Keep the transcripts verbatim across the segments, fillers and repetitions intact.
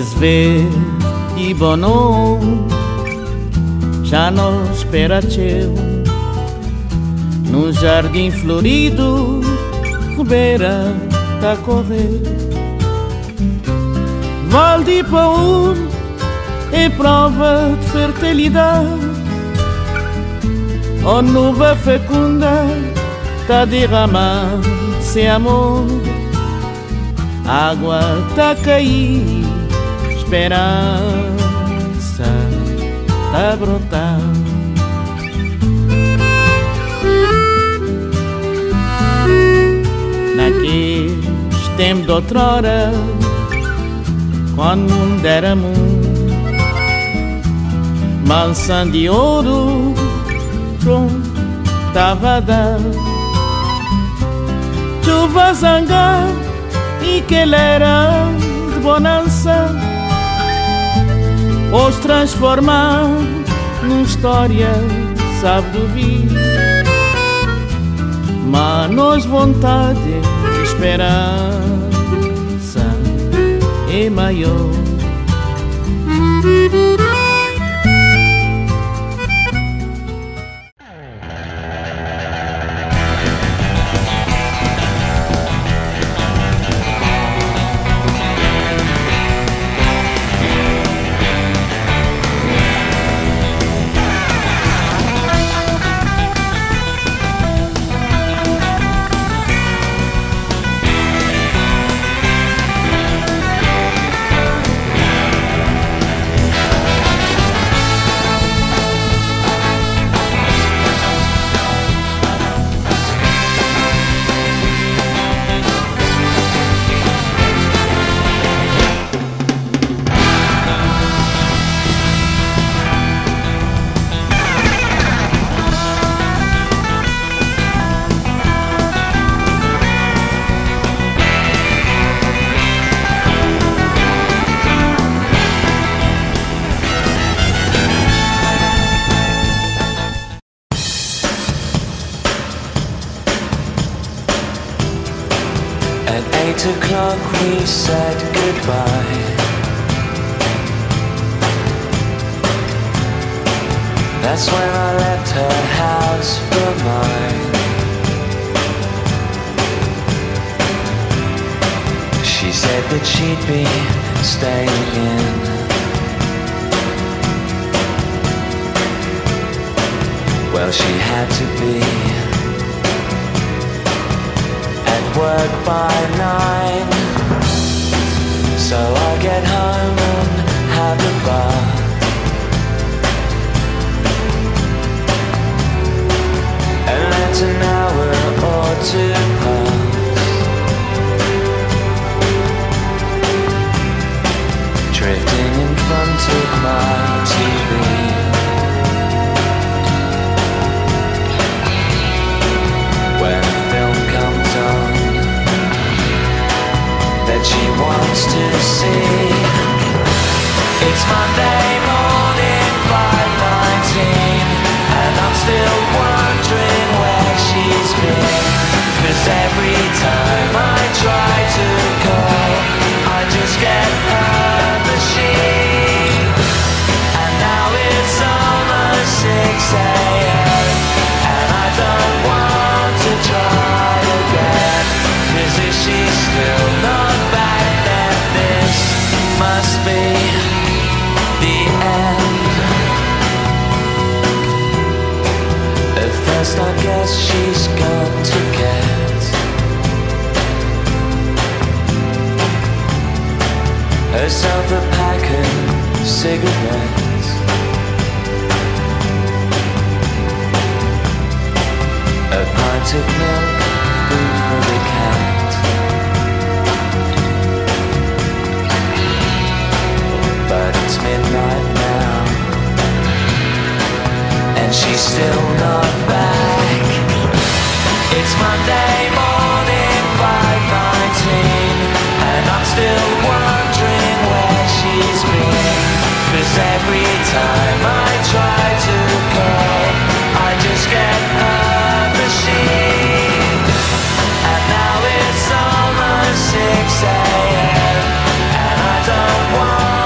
Azevedo e Bono já não espera teu num jardim florido, Ribeira tá correr. Val de Paúl é prova de fertilidade, a nuva fecunda tá derramando-se amor. Água tá a cair, esperança tá a brotar. Naqueles tempos de outrora, quando o mundo era mundo, mansão de ouro, pronto, tava a dar. Chuva zangada e que ele era de bonança, os transformar numa história, sabe do vir. Mas vontade e esperança é maior. Eight o'clock we said goodbye. That's when I left her house for mine. She said that she'd be staying in. Well, she had to be work by nine, so I get home and have a bath. And let an hour or two pass, drifting in front of my T V. When a film comes on that she wants to see, it's Monday morning, five nineteen, and I'm still wondering where she's been. Cause every time I try to call, I just get her machine. And now it's almost six a m, and I don't want to try again. Cause if she's still not back, then this must be the end. At first I guess she's gone to get herself a pack of cigarettes, a pint of milk, food for the cat. But it's midnight now, and she's still not back. It's Monday morning, five nineteen, and I'm still wondering where she's been. Cause every time I try to call, I just get her machine. And now it's almost six a m, and I don't want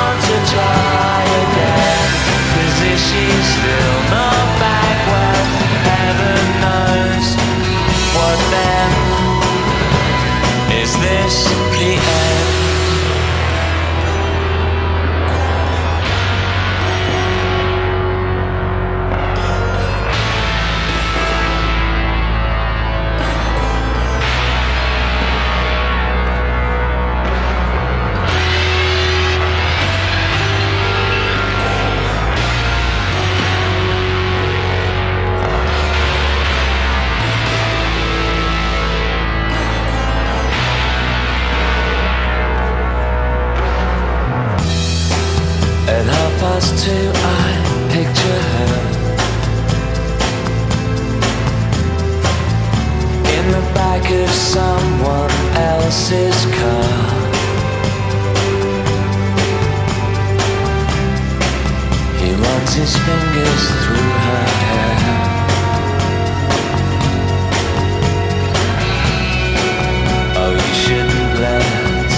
his car. He runs his fingers through her hair. Oh, you shouldn't let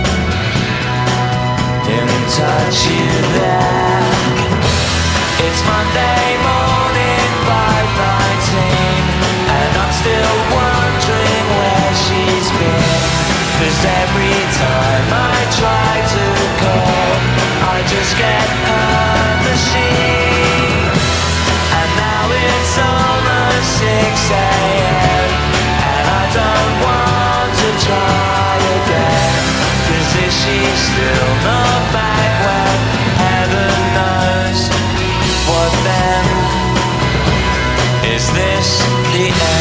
him touch you there. It's Monday morning, five nineteen, and I'm still wondering where she's been. Cause every time I try to call, I just get her machine. And now it's almost six a.m. and I don't want to try again. Cause if she's still not back, well, heaven knows. What then? Is this the end?